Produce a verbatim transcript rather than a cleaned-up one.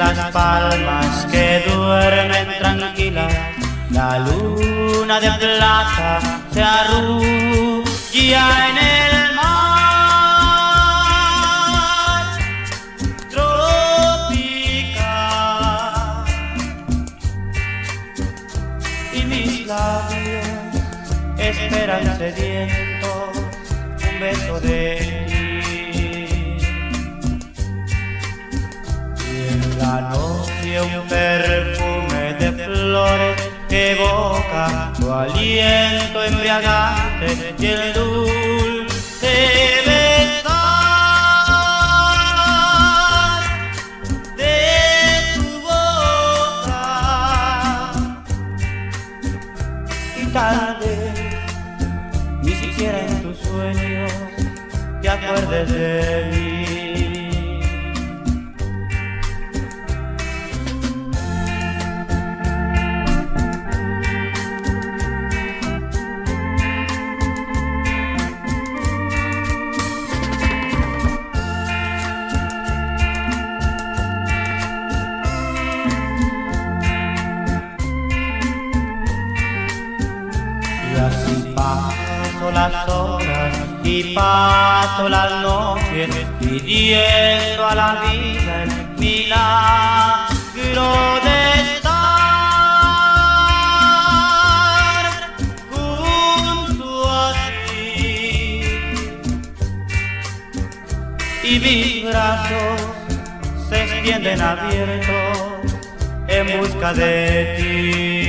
las palmas que duermen tranquilas, la luna de plata se arrulla en el mar tropical, y mis labios esperan sedientos un beso de ti. La noche un perfume de flores que evoca tu aliento embriagante y el dulce besar de tu boca, y tal vez ni siquiera en tus sueños te acuerdes de mí. Y así paso las horas y paso las noches pidiendo a la vida el milagro de estar junto a ti, y mis brazos se extienden abiertos en busca de ti.